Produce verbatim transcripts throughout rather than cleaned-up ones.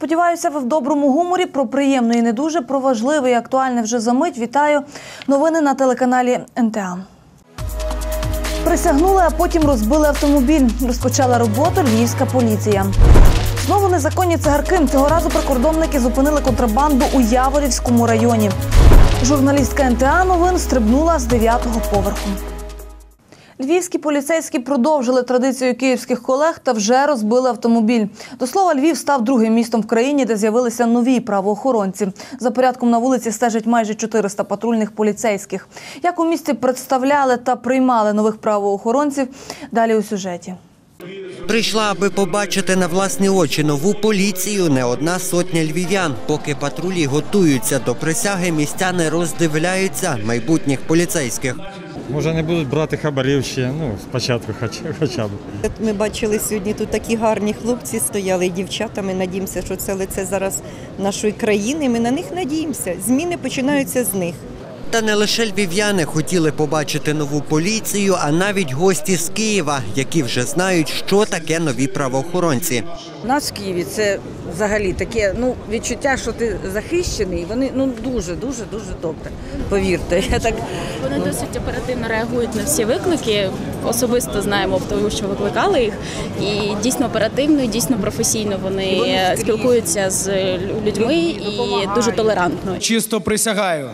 Сподіваюся, ви в доброму гуморі. Про приємне і не дуже, про важливе і актуальне вже за мить. Вітаю. Новини на телеканалі ен те а. Присягнули, а потім розбили автомобіль. Розпочала роботу львівська поліція. Знову незаконні цигарки. Цього разу прикордонники зупинили контрабанду у Яворівському районі. Журналістка ен те а новин стрибнула з дев'ятого поверху. Львівські поліцейські продовжили традицію київських колег та вже розбили автомобіль. До слова, Львів став другим містом в країні, де з'явилися нові правоохоронці. За порядком на вулиці стежать майже чотириста патрульних поліцейських. Як у місті представляли та приймали нових правоохоронців, далі у сюжеті. Прийшла, аби побачити на власні очі нову поліцію, не одна сотня львів'ян. Поки патрулі готуються до присяги, містяни роздивляються майбутніх поліцейських. Може, не будуть брати хабарів ще, ну, спочатку хоча б. Ми бачили сьогодні, тут такі гарні хлопці стояли, і дівчата. Ми надіємося, що це лице зараз нашої країни. Ми на них надіємося. Зміни починаються з них. Та не лише львів'яни хотіли побачити нову поліцію, а навіть гості з Києва, які вже знають, що таке нові правоохоронці. У нас в Києві це взагалі таке, ну, відчуття, що ти захищений, вони, ну, дуже, дуже, дуже добре, повірте. Я так... Вони досить оперативно реагують на всі виклики, особисто знаємо, тому що викликали їх, і дійсно оперативно, і дійсно професійно вони, вони спілкуються з людьми і дуже толерантно. Чисто присягаю.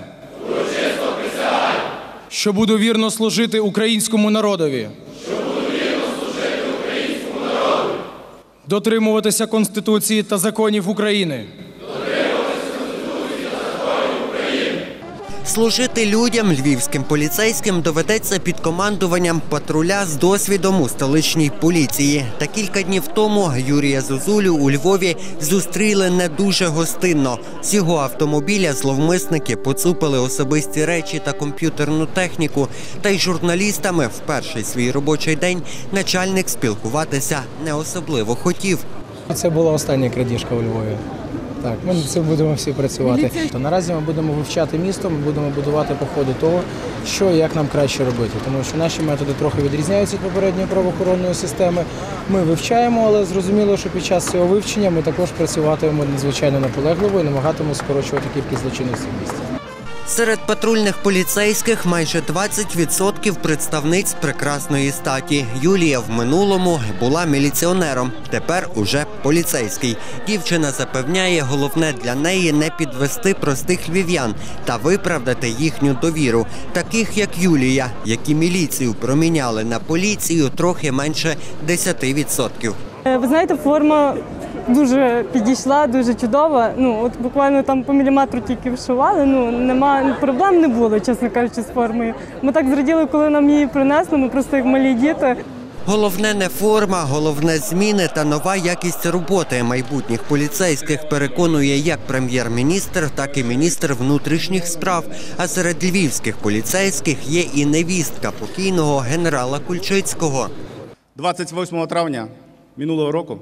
Що буду вірно служити українському народові. Що буду вірно служити українському народу. Дотримуватися Конституції та законів України. Дотримуватися Конституції та законів України. Служити людям львівським поліцейським доведеться під командуванням патруля з досвідом у столичній поліції. Та кілька днів тому Юрія Зозулю у Львові зустріли не дуже гостинно. З його автомобіля зловмисники поцупили особисті речі та комп'ютерну техніку. Та й з журналістами в перший свій робочий день начальник спілкуватися не особливо хотів. Це була остання крадіжка у Львові. Так, ми над цим будемо всі працювати. То наразі ми будемо вивчати місто, ми будемо будувати по ходу того, що і як нам краще робити. Тому що наші методи трохи відрізняються від попередньої правоохоронної системи. Ми вивчаємо, але зрозуміло, що під час цього вивчення ми також працюватимемо надзвичайно наполегливо і намагатимемо скорочувати кількість злочинності в місті. Серед патрульних поліцейських майже двадцять відсотків представниць прекрасної статі. Юлія в минулому була міліціонером, тепер уже поліцейський. Дівчина запевняє, головне для неї не підвести простих львів'ян та виправдати їхню довіру. Таких, як Юлія, які міліцію проміняли на поліцію, трохи менше десяти відсотків. Ви знаєте, форма дуже підійшла, дуже чудова. Ну, от буквально там по міліметру тільки вшивали, ну, нема, проблем не було, чесно кажучи, з формою. Ми так зраділи, коли нам її принесли, ми просто як малі діти. Головне не форма, головне зміни та нова якість роботи майбутніх поліцейських, переконує як прем'єр-міністр, так і міністр внутрішніх справ. А серед львівських поліцейських є і невістка покійного генерала Кульчицького. двадцять восьмого травня минулого року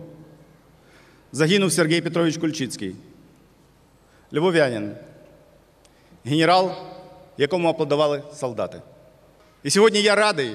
загинув Сергій Петрович Кульчицький, львов'янин, генерал, якому аплодували солдати. І сьогодні я радий,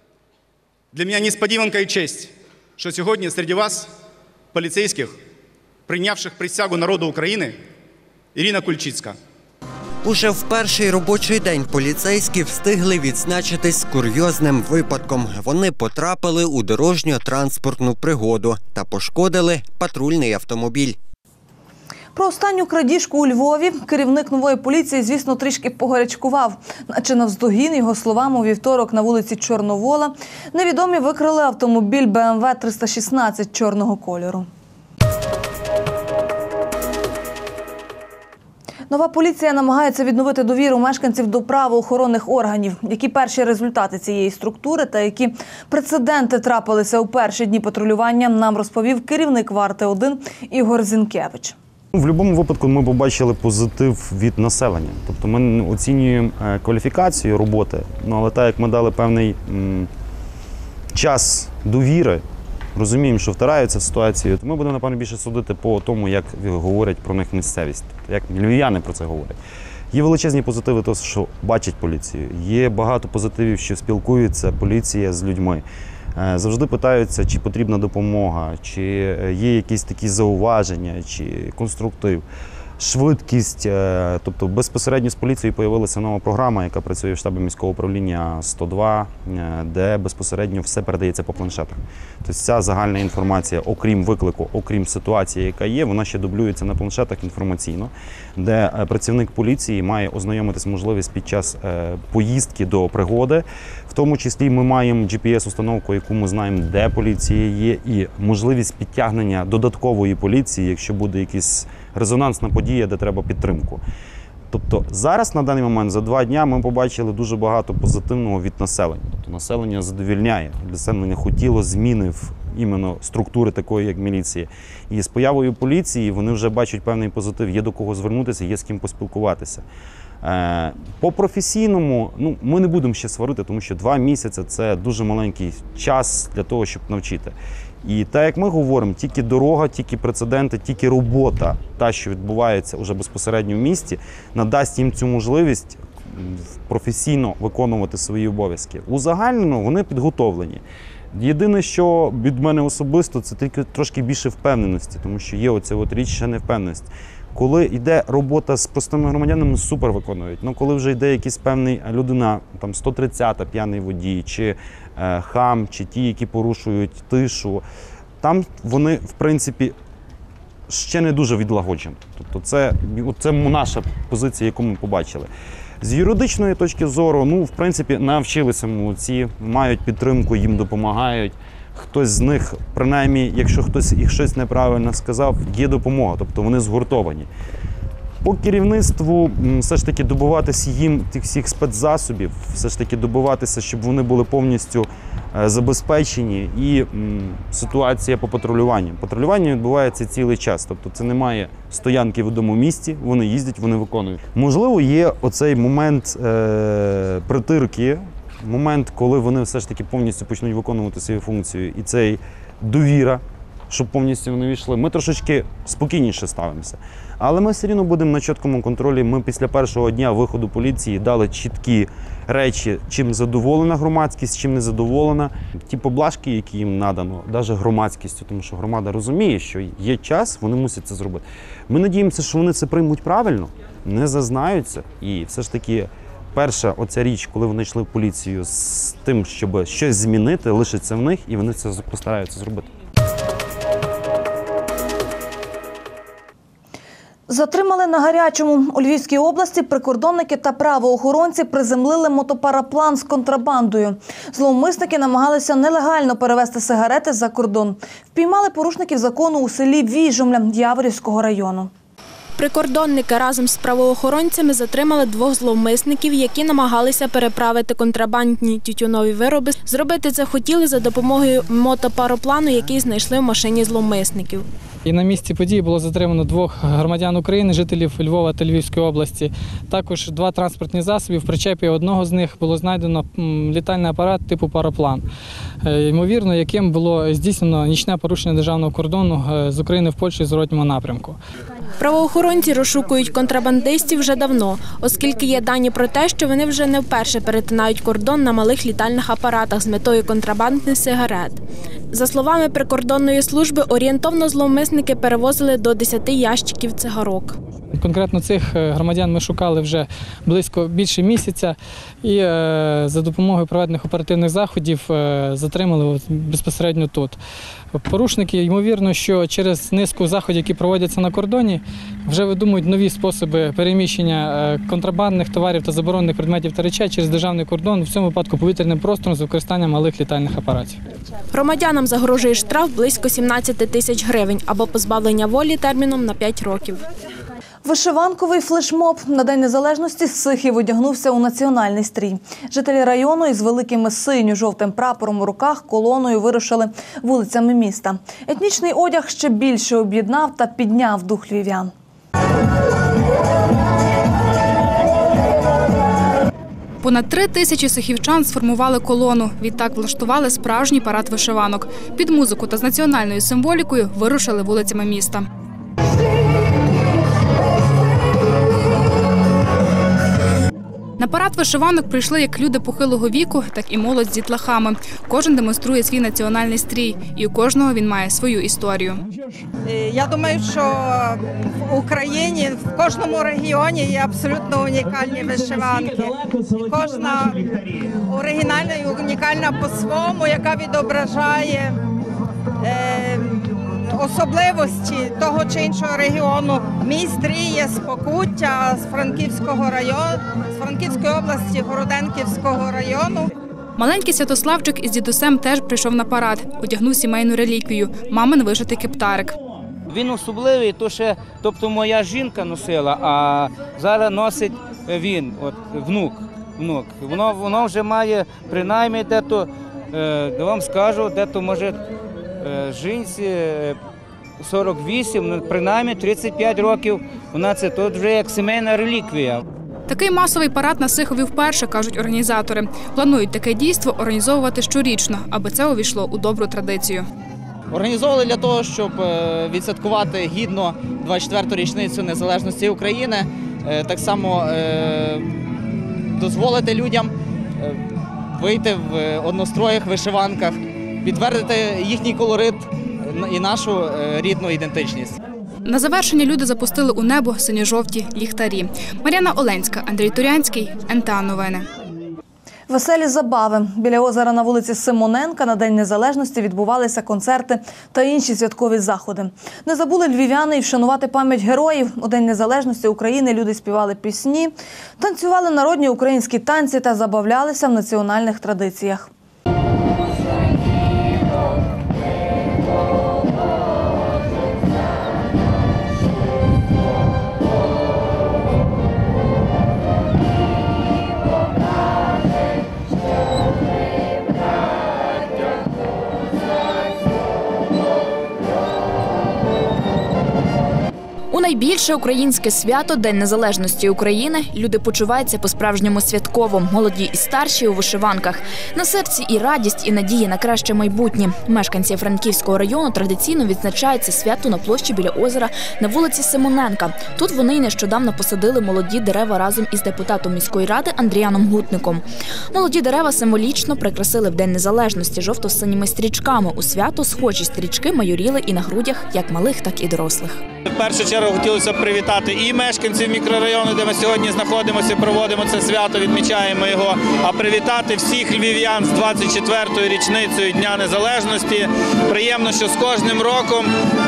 для мене несподіванка і честь, що сьогодні серед вас, поліцейських, прийнявших присягу народу України, Ірина Кульчицька. Уже в перший робочий день поліцейські встигли відзначитись курйозним випадком. Вони потрапили у дорожньо-транспортну пригоду та пошкодили патрульний автомобіль. Про останню крадіжку у Львові керівник нової поліції, звісно, трішки погарячкував. Наче навздогін, його словам, у вівторок на вулиці Чорновола невідомі викрали автомобіль бе ем ве триста шістнадцять чорного кольору. Нова поліція намагається відновити довіру мешканців до правоохоронних органів. Які перші результати цієї структури та які прецеденти трапилися у перші дні патрулювання, нам розповів керівник Варти один Ігор Зінкевич. В будь-якому випадку ми побачили позитив від населення. Тобто ми оцінюємо кваліфікацію роботи, але так як ми дали певний м, час довіри, розуміємо, що втираються в ситуацію, то ми будемо, напевно, більше судити по тому, як говорять про них місцевість, тобто як львів'яни про це говорять. Є величезні позитиви того, що бачать поліцію, є багато позитивів, що спілкуються поліція з людьми. Завжди питаються, чи потрібна допомога, чи є якісь такі зауваження, чи конструктив. Швидкість, тобто безпосередньо з поліцією з'явилася нова програма, яка працює в штабі міського управління сто два, де безпосередньо все передається по планшетах. Тобто ця загальна інформація, окрім виклику, окрім ситуації, яка є, вона ще дублюється на планшетах інформаційно, де працівник поліції має ознайомитись можливість під час поїздки до пригоди. В тому числі ми маємо джі пі ес-установку, яку ми знаємо, де поліція є, і можливість підтягнення додаткової поліції, якщо буде якась резонансна подія, де треба підтримку. Тобто зараз, на даний момент, за два дні ми побачили дуже багато позитивного від населення. Тобто населення задовільняє, населення хотіло зміни в іменно структури такої, як міліція. І з появою поліції вони вже бачать певний позитив, є до кого звернутися, є з ким поспілкуватися. По професійному, ну, ми не будемо ще сварити, тому що два місяці – це дуже маленький час для того, щоб навчити. І так, як ми говоримо, тільки дорога, тільки прецеденти, тільки робота, та, що відбувається вже безпосередньо в місті, надасть їм цю можливість професійно виконувати свої обов'язки. Узагальнено вони підготовлені. Єдине, що від мене особисто, це тільки трошки більше впевненості, тому що є оця от річ ще невпевненість. Коли йде робота з простими громадянами, супер виконують. Ну, коли вже йде якась певна людина, там сто тридцята п'яний водій, чи е, хам, чи ті, які порушують тишу, там вони, в принципі, ще не дуже відлагоджені. Тобто це, це наша позиція, яку ми побачили. З юридичної точки зору, ну, в принципі, навчилися молодці, мають підтримку, їм допомагають. Хтось з них, принаймні, якщо хтось їх щось неправильно сказав, є допомога, тобто вони згуртовані. По керівництву все ж таки добуватися їм тих всіх спецзасобів, все ж таки добуватися, щоб вони були повністю забезпечені, і м, ситуація по патрулюванню. Патрулювання відбувається цілий час, тобто це немає стоянки в одному місці, вони їздять, вони виконують. Можливо, є оцей момент е, притирки, момент, коли вони все ж таки повністю почнуть виконувати свою функцію, і цей довіра, щоб повністю вони війшли, ми трошечки спокійніше ставимося. Але ми все рівно будемо на чіткому контролі. Ми після першого дня виходу поліції дали чіткі речі, чим задоволена громадськість, чим не задоволена. Ті поблажки, які їм надано, навіть громадськістю, тому що громада розуміє, що є час, вони мусять це зробити. Ми надіємося, що вони це приймуть правильно, не зазнаються, і все ж таки перша оця річ, коли вони йшли в поліцію з тим, щоб щось змінити, лишиться в них, і вони це постараються зробити. Затримали на гарячому. У Львівській області прикордонники та правоохоронці приземлили мотопараплан з контрабандою. Зловмисники намагалися нелегально перевезти сигарети за кордон. Впіймали порушників закону у селі Віжомля Яворівського району. Прикордонники разом з правоохоронцями затримали двох зловмисників, які намагалися переправити контрабандні тютюнові вироби. Зробити це хотіли за допомогою мотопараплану, який знайшли в машині зловмисників. І на місці події було затримано двох громадян України, жителів Львова та Львівської області. Також два транспортні засоби. В причепі одного з них було знайдено літальний апарат типу параплан, ймовірно, яким було здійснено нічне порушення державного кордону з України в Польщу в зворотньому напрямку. Правоохоронці розшукують контрабандистів вже давно, оскільки є дані про те, що вони вже не вперше перетинають кордон на малих літальних апаратах з метою контрабанди сигарет. За словами прикордонної служби, орієнтовно зловмисники перевозили до десяти ящиків цигарок. Конкретно цих громадян ми шукали вже близько більше місяця і за допомогою проведених оперативних заходів затримали безпосередньо тут. Порушники, ймовірно, що через низку заходів, які проводяться на кордоні, вже видумують нові способи переміщення контрабандних товарів та заборонених предметів та речей через державний кордон, в цьому випадку повітряним простором з використанням малих літальних апаратів. Громадянам загрожує штраф близько сімнадцяти тисяч гривень або позбавлення волі терміном на п'ять років. Вишиванковий флешмоб на День Незалежності Сихів одягнувся у національний стрій. Жителі району із великим синьо-жовтим прапором у руках колоною вирушили вулицями міста. Етнічний одяг ще більше об'єднав та підняв дух львів'ян. Понад три тисячі сихівчан сформували колону. Відтак влаштували справжній парад вишиванок. Під музику та з національною символікою вирушили вулицями міста. На парад вишиванок прийшли як люди похилого віку, так і молодь з дітлахами. Кожен демонструє свій національний стрій, і у кожного він має свою історію. Я думаю, що в Україні, в кожному регіоні є абсолютно унікальні вишиванки. І кожна оригінальна і унікальна по-своєму, яка відображає е, особливості того чи іншого регіону. Мій стрій є з Покуття, з Франківського району, з Франківської області, Городенківського району. Маленький Святославчик із дідусем теж прийшов на парад, одягнув сімейну реліквію – мамин вишитий кептарик. Він особливий, то ще, тобто моя жінка носила, а зараз носить він, от, внук. внук. Воно, воно вже має принаймні дето, е, вам скажу, дето може е, жінці сорок вісім, принаймні тридцять п'ять років, вона це тут вже як сімейна реліквія. Такий масовий парад на Сихові вперше, кажуть організатори. Планують таке дійство організовувати щорічно, аби це увійшло у добру традицію. Організовували для того, щоб відсвяткувати гідно двадцять четверту річницю незалежності України, так само дозволити людям вийти в одностроях, вишиванках, підтвердити їхній колорит і нашу рідну ідентичність. На завершення люди запустили у небо синьо-жовті ліхтарі. Мар'яна Оленська, Андрій Турянський, ен те а Новини. Веселі забави. Біля озера на вулиці Симоненка на День Незалежності відбувалися концерти та інші святкові заходи. Не забули львів'яни і вшанувати пам'ять героїв. У День Незалежності України люди співали пісні, танцювали народні українські танці та забавлялися в національних традиціях. У найбільше українське свято – День Незалежності України люди почуваються по-справжньому святково. Молоді і старші у вишиванках. На серці і радість, і надії на краще майбутнє. Мешканці Франківського району традиційно відзначають це свято на площі біля озера на вулиці Симоненка. Тут вони й нещодавно посадили молоді дерева разом із депутатом міської ради Андріаном Гутником. Молоді дерева символічно прикрасили в День Незалежності жовто-синіми стрічками. У свято схожі стрічки майоріли і на грудях як малих, так і дорослих. В першу чергу хотілося б привітати і мешканців мікрорайону, де ми сьогодні знаходимося, проводимо це свято, відмічаємо його, а привітати всіх львів'ян з двадцять четвертою річницею Дня Незалежності. Приємно, що з кожним роком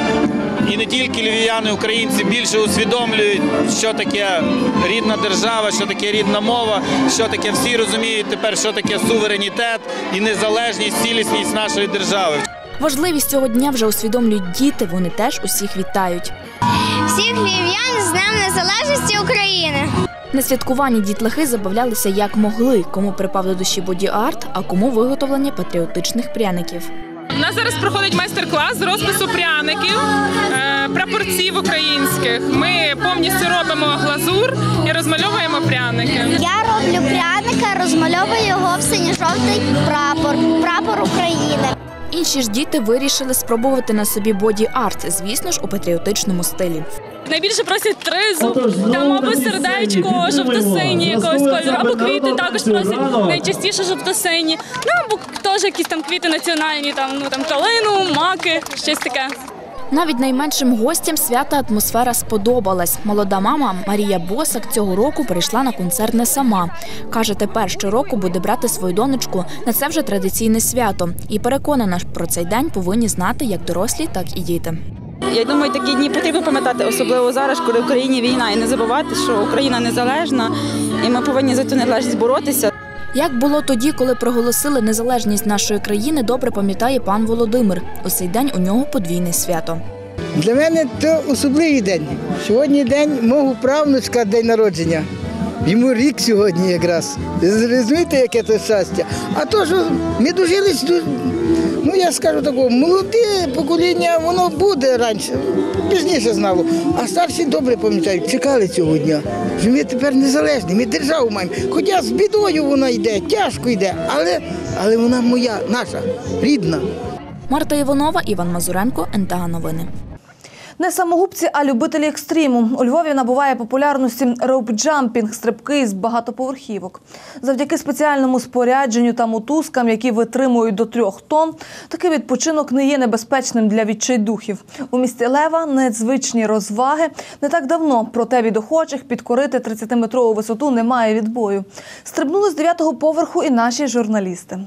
і не тільки львів'яни, українці більше усвідомлюють, що таке рідна держава, що таке рідна мова, що таке, всі розуміють тепер, що таке суверенітет і незалежність, цілісність нашої держави. Важливість цього дня вже усвідомлюють діти, вони теж усіх вітають. Всіх львів'ян з Днем Незалежності України! На святкуванні дітлахи забавлялися як могли, кому припав до душі боді-арт, а кому виготовлення патріотичних пряників. У нас зараз проходить майстер-клас з розпису пряників, прапорців українських. Ми повністю робимо глазур і розмальовуємо пряники. Я роблю пряника, розмальовую його в синьо-жовтий прапор, прапор України. Інші ж діти вирішили спробувати на собі боді-арт, звісно ж, у патріотичному стилі. Найбільше просять тризуб, там або сердечко, жовто-сині якогось кольору, або квіти також просять, найчастіше жовто-сині. Ну, або теж якісь там квіти національні, там, ну, там калину, маки, щось таке. Навіть найменшим гостям свята атмосфера сподобалась. Молода мама Марія Босак цього року прийшла на концерт не сама. Каже, тепер щороку буде брати свою донечку на це вже традиційне свято. І переконана, про цей день повинні знати як дорослі, так і діти. Я думаю, такі дні потрібно пам'ятати, особливо зараз, коли в Україні війна. І не забувати, що Україна незалежна, і ми повинні за цю незалежність боротися. Як було тоді, коли проголосили незалежність нашої країни, добре пам'ятає пан Володимир. У цей день у нього подвійне свято. Для мене це особливий день. Сьогодні день мого правнучка, день народження. Йому рік сьогодні якраз. Розумієте, яке це щастя? А то, що ми дожились, ну я скажу такого, молоде покоління, воно буде раніше, пізніше знало. А старші добре пам'ятають, чекали цього дня. Що ми тепер незалежні, ми державу маємо. Хоча з бідою вона йде, тяжко йде, але, але вона моя, наша, рідна. Марта Іванова, Іван Мазуренко, ен те а Новини. Не самогубці, а любителі екстриму. У Львові набуває популярності роуп-джампінг – стрибки з багатоповерхівок. Завдяки спеціальному спорядженню та мотузкам, які витримують до трьох тонн, такий відпочинок не є небезпечним для відчайдухів. У місті Лева незвичні розваги. Не так давно, проте від охочих підкорити тридцятиметрову висоту немає відбою. Стрибнули з дев'ятого поверху і наші журналісти.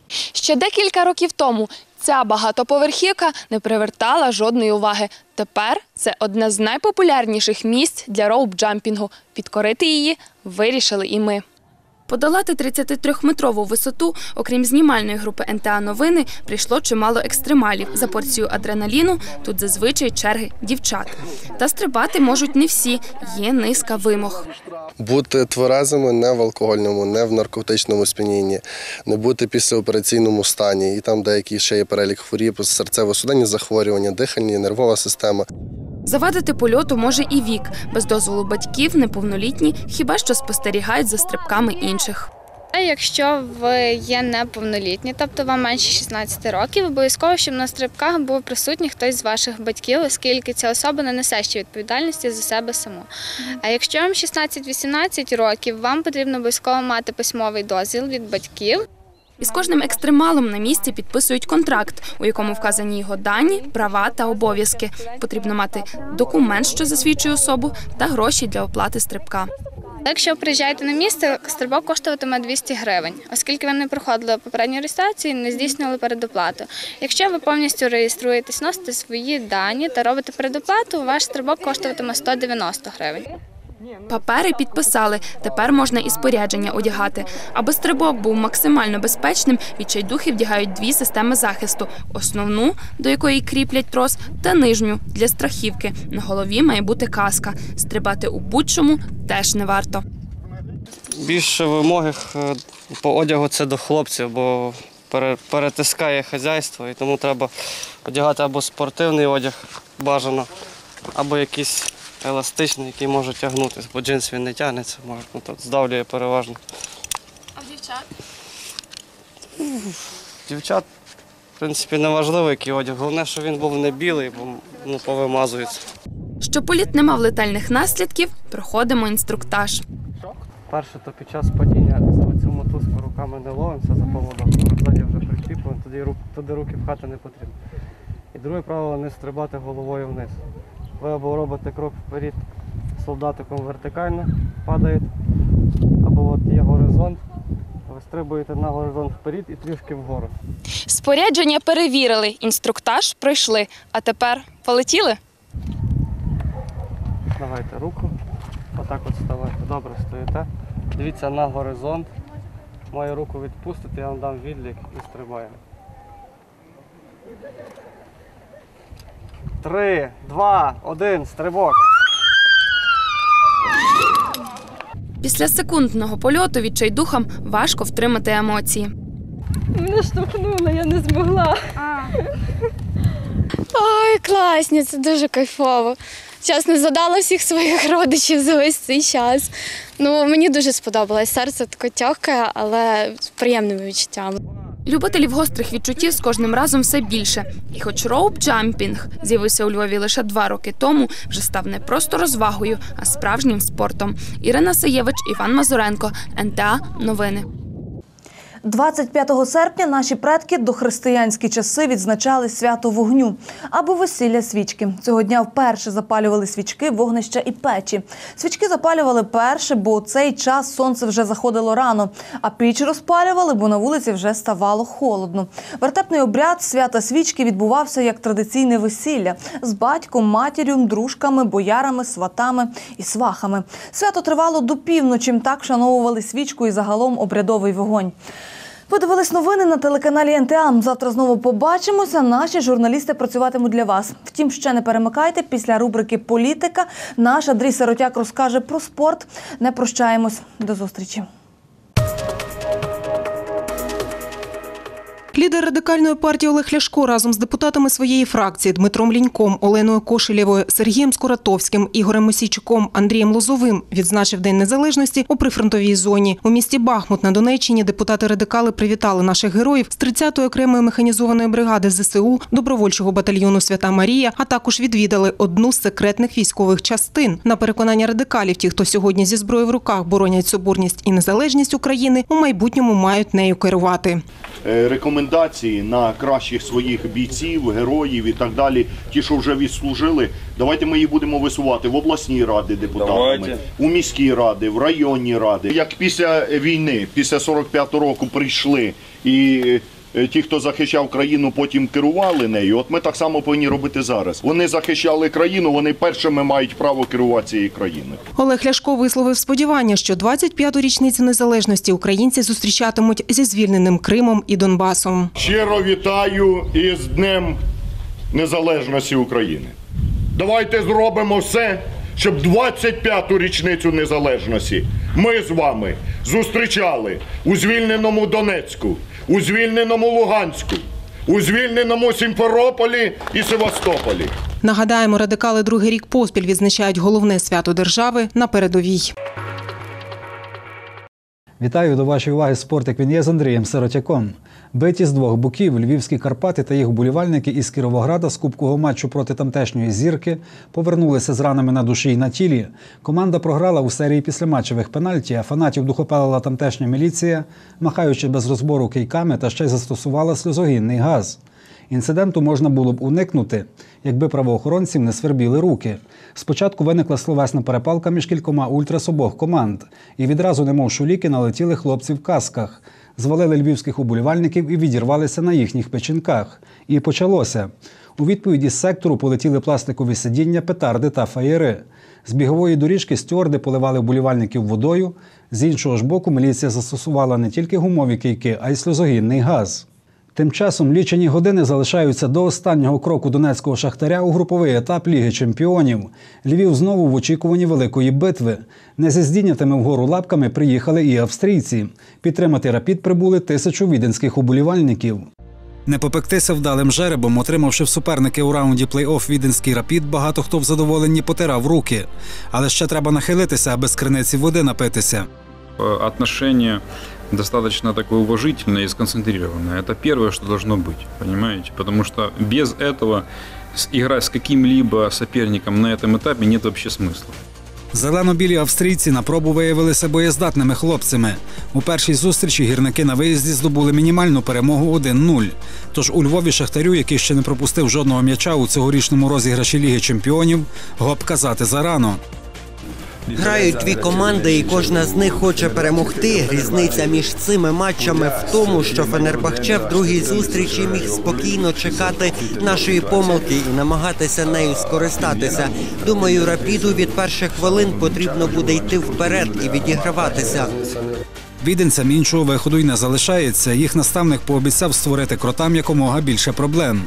Ще декілька років тому ця багатоповерхівка не привертала жодної уваги. Тепер це одне з найпопулярніших місць для роуп-джампінгу. Підкорити її вирішили і ми. Подолати тридцятитрьохметрову висоту, окрім знімальної групи ен те а «Новини», прийшло чимало екстремалів. За порцію адреналіну тут зазвичай черги дівчат. Та стрибати можуть не всі, є низка вимог. Бути тверезими не в алкогольному, не в наркотичному сп'янінні, не бути післяопераційному стані. І там деякі ще є перелік хворіб, серцево-судинні захворювання, дихальні, нервова система. Завадити польоту може і вік. Без дозволу батьків неповнолітні хіба що спостерігають за стрибками інших. Якщо ви є неповнолітні, тобто вам менше шістнадцяти років, обов'язково, щоб на стрибках був присутній хтось з ваших батьків, оскільки ця особа не несе ще відповідальності за себе саму. А якщо вам шістнадцять-вісімнадцять років, вам потрібно обов'язково мати письмовий дозвіл від батьків. Із кожним екстремалом на місці підписують контракт, у якому вказані його дані, права та обов'язки. Потрібно мати документ, що засвідчує особу, та гроші для оплати стрибка. Якщо ви приїжджаєте на місце, стрибок коштуватиме двісті гривень, оскільки ви не проходили попередню реєстрацію і не здійснювали передоплату. Якщо ви повністю реєструєтесь, носите свої дані та робите передоплату, ваш стрибок коштуватиме сто дев'яносто гривень. Папери підписали, тепер можна і спорядження одягати. Аби стрибок був максимально безпечним, відчайдухи вдягають дві системи захисту. Основну, до якої кріплять трос, та нижню, для страхівки. На голові має бути каска. Стрибати у будь-чому теж не варто. Більше вимоги по одягу – це до хлопців, бо перетискає хазяйство, і тому треба одягати або спортивний одяг бажано, або якийсь еластичний, який може тягнутися, бо джинс він не тягнеться, може, ну, тут здавлює переважно. А в дівчат? Дівчат, в принципі, не важливо, який одяг. Головне, щоб він був не білий, бо ну, повимазується. Щоб політ не мав летальних наслідків, проходимо інструктаж. Перше, то під час падіння за цю мотузку руками не ловимося за поводок, ззаді вже прикріплено, туди, рук, туди руки пхати не потрібно. І друге правило – не стрибати головою вниз. Ви або робите крок вперед солдатиком вертикально, падають, або от є горизонт, ви стрибуєте на горизонт вперед і трішки вгору. Спорядження перевірили, інструктаж пройшли, а тепер полетіли? Давайте руку, отак от ставайте, добре стоїте, дивіться на горизонт, мою руку відпустите, я вам дам відлік і стрибаємо. Три, два, один, стрибок. Після секундного польоту відчайдухам важко втримати емоції. Мене штовхнуло, я не змогла. Ой, класні, це дуже кайфово. Чесно, задала всіх своїх родичів за весь цей час. Ну, мені дуже сподобалось. Серце таке тьохкає, але з приємними відчуттями. Любителів гострих відчуттів з кожним разом все більше. І хоч роуп-джампінг з'явився у Львові лише два роки тому, вже став не просто розвагою, а справжнім спортом. Ірина Саєвич, Іван Мазуренко, ен те а «Новини». двадцять п'ятого серпня наші предки дохристиянські часи відзначали свято вогню або весілля свічки. Цього дня вперше запалювали свічки, вогнища і печі. Свічки запалювали перше, бо у цей час сонце вже заходило рано, а піч розпалювали, бо на вулиці вже ставало холодно. Вертепний обряд свята свічки відбувався як традиційне весілля з батьком, матір'ю, дружками, боярами, сватами і свахами. Свято тривало до півночі, так вшановували свічку і загалом обрядовий вогонь. Ви дивились новини на телеканалі ен те а. Завтра знову побачимося. Наші журналісти працюватимуть для вас. Втім, ще не перемикайте. Після рубрики «Політика» наш Андрій Сиротяк розкаже про спорт. Не прощаємось. До зустрічі. Лідер радикальної партії Олег Ляшко разом з депутатами своєї фракції Дмитром Ліньком, Оленою Кошелєвою, Сергієм Скуратовським, Ігорем Мосійчуком, Андрієм Лозовим відзначив День Незалежності у прифронтовій зоні. У місті Бахмут на Донеччині депутати-радикали привітали наших героїв з тридцятої окремої механізованої бригади зе се у, добровольчого батальйону «Свята Марія», а також відвідали одну з секретних військових частин. На переконання радикалів, ті, хто сьогодні зі зброєю в руках боронять соборність і незалежність України, у майбутньому мають нею керувати. Рекомендації на кращих своїх бійців, героїв і так далі, ті, що вже відслужили, давайте ми їх будемо висувати в обласні ради депутатами, давайте. У міські ради, в районні ради. Як після війни, після сорок п'ятого року прийшли і ті, хто захищав країну, потім керували нею, от ми так само повинні робити зараз. Вони захищали країну, вони першими мають право керувати цією країною. Олег Ляшко висловив сподівання, що двадцять п'яту річницю незалежності українці зустрічатимуть зі звільненим Кримом і Донбасом. Щиро вітаю із Днем Незалежності України. Давайте зробимо все, щоб двадцять п'яту річницю незалежності ми з вами зустрічали у звільненому Донецьку, у звільненому Луганську, у звільненому Сімферополі і Севастополі. Нагадаємо, радикали другий рік поспіль відзначають головне свято держави на передовій. Вітаю, до вашої уваги «Спорт як він є» з Андрієм Сиротяком. Биті з двох боків львівські Карпати та їх вболівальники із Кіровограда з кубкового матчу проти тамтешньої «Зірки» повернулися з ранами на душі й на тілі. Команда програла у серії післяматчевих пенальті, а фанатів духопелила тамтешня міліція, махаючи без розбору кийками, та ще й застосувала сльозогінний газ. Інциденту можна було б уникнути, якби правоохоронців не свербіли руки. Спочатку виникла словесна перепалка між кількома ультрас обох команд. І відразу, немов шуліки, налетіли хлопці в касках. Звалили львівських уболівальників і відірвалися на їхніх печінках. І почалося. У відповідь із сектору полетіли пластикові сидіння, петарди та фаєри. З бігової доріжки стюарди поливали вболівальників водою. З іншого ж боку міліція застосувала не тільки гумові кийки, а й сльозогінний газ. Тим часом лічені години залишаються до останнього кроку донецького «Шахтаря» у груповий етап Ліги чемпіонів. Львів знову в очікуванні великої битви. Не зі здійнятими вгору лапками приїхали і австрійці. Підтримати «Рапід» прибули тисячу віденських уболівальників. Не попектися вдалим жеребом, отримавши в суперники у раунді плей-офф віденський «Рапід», багато хто в задоволенні потирав руки. Але ще треба нахилитися, аби з криниці води напитися. Отношение достаточно такое уважительное и сконцентрированное. Это первое, что должно быть, понимаете? Потому что без этого играть с каким-либо соперником на этом этапе нет вообще смысла. Зелено-білі австрійці на пробу виявилися боєздатними хлопцями. У першій зустрічі гірники на виїзді здобули мінімальну перемогу один нуль. Тож у Львові «Шахтарю», який ще не пропустив жодного м'яча у цьогорічному розіграші Ліги чемпіонів, гоп казати зарано. Грають дві команди, і кожна з них хоче перемогти. Різниця між цими матчами в тому, що Фенербахче в другій зустрічі міг спокійно чекати нашої помилки і намагатися нею скористатися. Думаю, «Рапіду» від перших хвилин потрібно буде йти вперед і відіграватися. Віденцям іншого виходу й не залишається. Їх наставник пообіцяв створити кротам якомога більше проблем.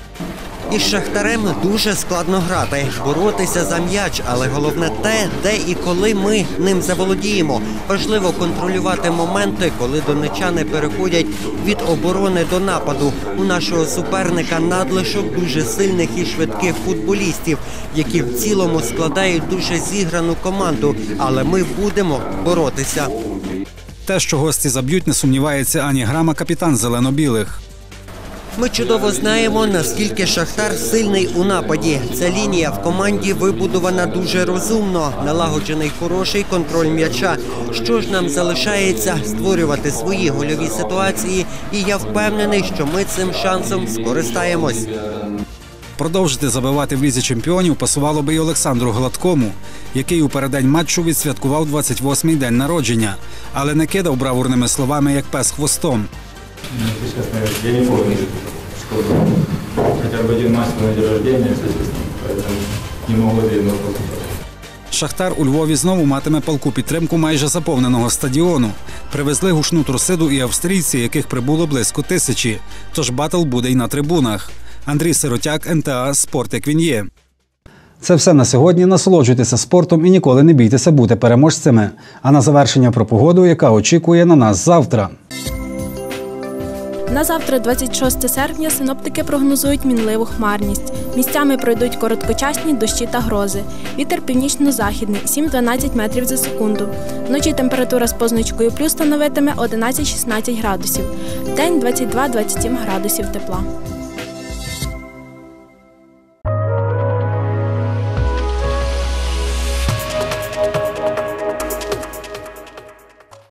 Із «Шахтарем» дуже складно грати, боротися за м'яч, але головне те, де і коли ми ним заволодіємо. Важливо контролювати моменти, коли донеччани переходять від оборони до нападу. У нашого суперника надлишок дуже сильних і швидких футболістів, які в цілому складають дуже зіграну команду, але ми будемо боротися. Те, що гості заб'ють, не сумнівається ані грама капітан зелено-білих. Ми чудово знаємо, наскільки «Шахтар» сильний у нападі. Ця лінія в команді вибудована дуже розумно, налагоджений хороший контроль м'яча. Що ж нам залишається? Створювати свої гольові ситуації, і я впевнений, що ми цим шансом скористаємось. Продовжити забивати в Лізі чемпіонів пасувало би й Олександру Гладкому, який у переддень матчу відсвяткував двадцять восьмий день народження, але не кидав бравурними словами, як пес хвостом. Я не помню, что хотя бы один матч на день рождения, поэтому не могу ответить. «Шахтар» у Львові знову матиме палку підтримку майже заповненого стадіону. Привезли гучну трусиду і австрійці, яких прибуло близько тисячі. Тож батл буде й на трибунах. Андрій Сиротяк, ен те а «Спорт як він є». Це все на сьогодні. Насолоджуйтеся спортом і ніколи не бійтеся бути переможцями. А на завершення про погоду, яка очікує на нас завтра. На завтра, двадцять шосте серпня, синоптики прогнозують мінливу хмарність. Місцями пройдуть короткочасні дощі та грози. Вітер північно-західний – сім-дванадцять метрів за секунду. Вночі температура з позначкою плюс становитиме одинадцять-шістнадцять градусів. Вдень – двадцять два - двадцять сім градусів тепла.